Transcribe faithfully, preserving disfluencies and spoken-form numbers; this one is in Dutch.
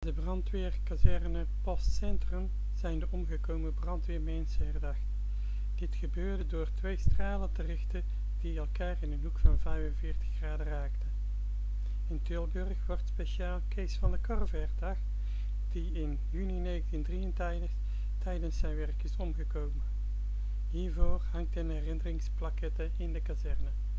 De brandweerkazerne Postcentrum zijn de omgekomen brandweermensen herdacht. Dit gebeurde door twee stralen te richten die elkaar in een hoek van vijfenveertig graden raakten. In Tilburg wordt speciaal Kees van der Korver herdacht, die in juni negentien drieëntachtig tijdens zijn werk is omgekomen. Hiervoor hangt een herinneringsplaquette in de kazerne.